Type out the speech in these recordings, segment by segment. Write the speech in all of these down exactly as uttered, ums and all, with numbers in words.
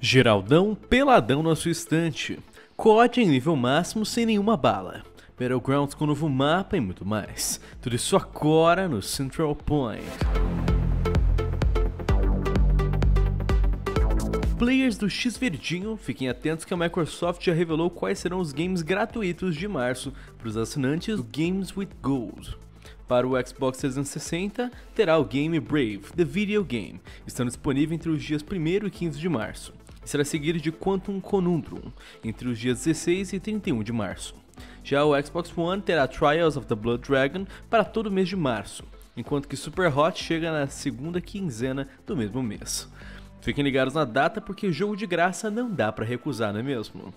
Geraldão peladão na sua estante. C O D em nível máximo sem nenhuma bala. Battlegrounds com novo mapa e muito mais. Tudo isso agora no Central Point. Players do X Verdinho, fiquem atentos que a Microsoft já revelou quais serão os games gratuitos de março para os assinantes do Games with Gold. Para o Xbox trezentos e sessenta, terá o game Brave, The Video Game, estando disponível entre os dias primeiro e quinze de março, e será seguido de Quantum Conundrum, entre os dias dezesseis e trinta e um de março. Já o Xbox One terá Trials of the Blood Dragon para todo o mês de março, enquanto que Super Hot chega na segunda quinzena do mesmo mês. Fiquem ligados na data porque jogo de graça não dá para recusar, não é mesmo?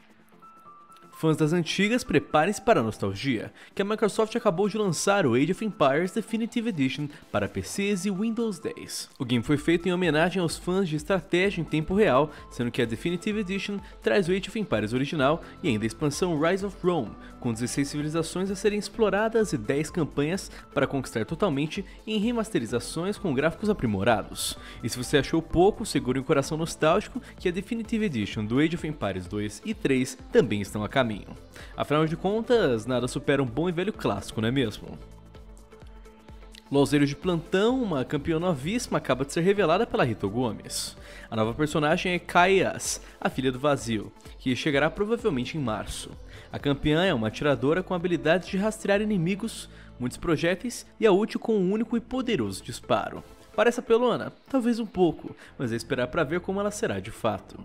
Fãs das antigas, preparem-se para a nostalgia, que a Microsoft acabou de lançar o Age of Empires Definitive Edition para P Cs e Windows dez. O game foi feito em homenagem aos fãs de estratégia em tempo real, sendo que a Definitive Edition traz o Age of Empires original e ainda a expansão Rise of Rome, com dezesseis civilizações a serem exploradas e dez campanhas para conquistar totalmente em remasterizações com gráficos aprimorados. E se você achou pouco, segure o coração nostálgico que a Definitive Edition do Age of Empires dois e três também estão a caminho. Afinal de contas, nada supera um bom e velho clássico, não é mesmo? Louzeiro de plantão, uma campeã novíssima acaba de ser revelada pela Rito Gomes. A nova personagem é Kaias, a filha do vazio, que chegará provavelmente em março. A campeã é uma atiradora com habilidades de rastrear inimigos, muitos projéteis e é útil com um único e poderoso disparo. Parece apelona? Talvez um pouco, mas é esperar para ver como ela será de fato.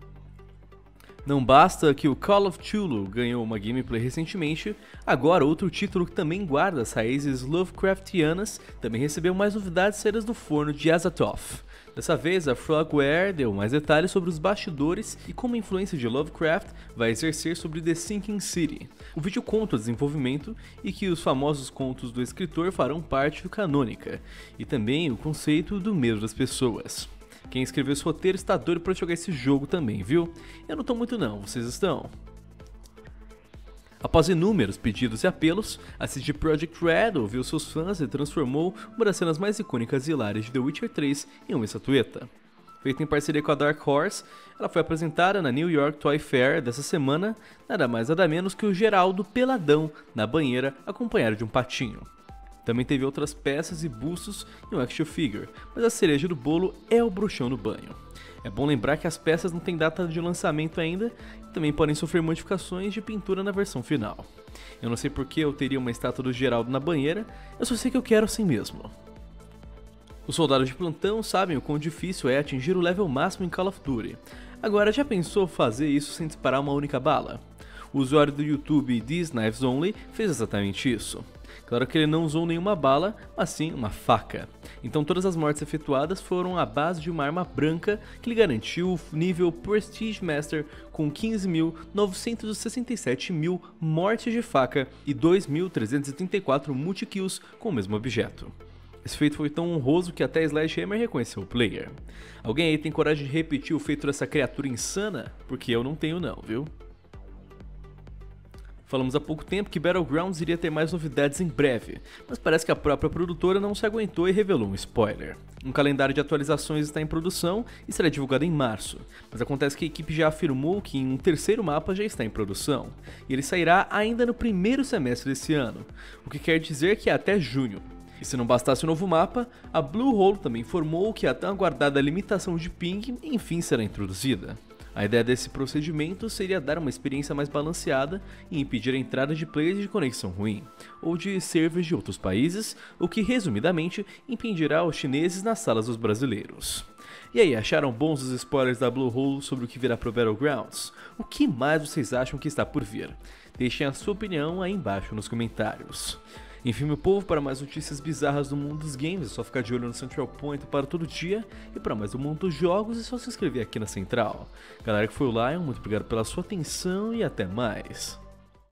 Não basta que o Call of Cthulhu ganhou uma gameplay recentemente, agora outro título que também guarda as raízes Lovecraftianas também recebeu mais novidades saídas do forno de Azathoth. Dessa vez, a Frogware deu mais detalhes sobre os bastidores e como a influência de Lovecraft vai exercer sobre The Sinking City. O vídeo conta o desenvolvimento e que os famosos contos do escritor farão parte do canônica, e também o conceito do medo das pessoas. Quem escreveu esse roteiro está doido para jogar esse jogo também, viu? Eu não tô muito não, vocês estão? Após inúmeros pedidos e apelos, a C D Projekt Red ouviu seus fãs e transformou uma das cenas mais icônicas e hilárias de The Witcher três em uma estatueta. Feita em parceria com a Dark Horse, ela foi apresentada na New York Toy Fair dessa semana, nada mais nada menos que o Geraldo peladão na banheira acompanhado de um patinho. Também teve outras peças e bustos e um action figure, mas a cereja do bolo é o bruxão no banho. É bom lembrar que as peças não têm data de lançamento ainda e também podem sofrer modificações de pintura na versão final. Eu não sei porque eu teria uma estátua do Geraldo na banheira, eu só sei que eu quero assim mesmo. Os soldados de plantão sabem o quão difícil é atingir o level máximo em Call of Duty. Agora, já pensou fazer isso sem disparar uma única bala? O usuário do YouTube These Knives Only fez exatamente isso. Claro que ele não usou nenhuma bala, mas sim uma faca. Então todas as mortes efetuadas foram à base de uma arma branca que lhe garantiu o nível Prestige Master com quinze mil novecentos e sessenta e sete mil mortes de faca e dois mil trezentos e trinta e quatro multikills com o mesmo objeto. Esse feito foi tão honroso que até Sledgehammer reconheceu o player. Alguém aí tem coragem de repetir o feito dessa criatura insana? Porque eu não tenho não, viu? Falamos há pouco tempo que Battlegrounds iria ter mais novidades em breve, mas parece que a própria produtora não se aguentou e revelou um spoiler. Um calendário de atualizações está em produção e será divulgado em março, mas acontece que a equipe já afirmou que um terceiro mapa já está em produção, e ele sairá ainda no primeiro semestre desse ano, o que quer dizer que é até junho. E se não bastasse o novo mapa, a Bluehole também informou que a tão aguardada limitação de ping enfim será introduzida. A ideia desse procedimento seria dar uma experiência mais balanceada e impedir a entrada de players de conexão ruim, ou de servers de outros países, o que resumidamente impedirá os chineses nas salas dos brasileiros. E aí, acharam bons os spoilers da Bluehole sobre o que virá pro Battlegrounds? O que mais vocês acham que está por vir? Deixem a sua opinião aí embaixo nos comentários. Enfim, meu povo, para mais notícias bizarras do mundo dos games é só ficar de olho no Central Point para todo dia, e para mais do mundo dos jogos é só se inscrever aqui na Central. Galera que foi o Lion, muito obrigado pela sua atenção e até mais.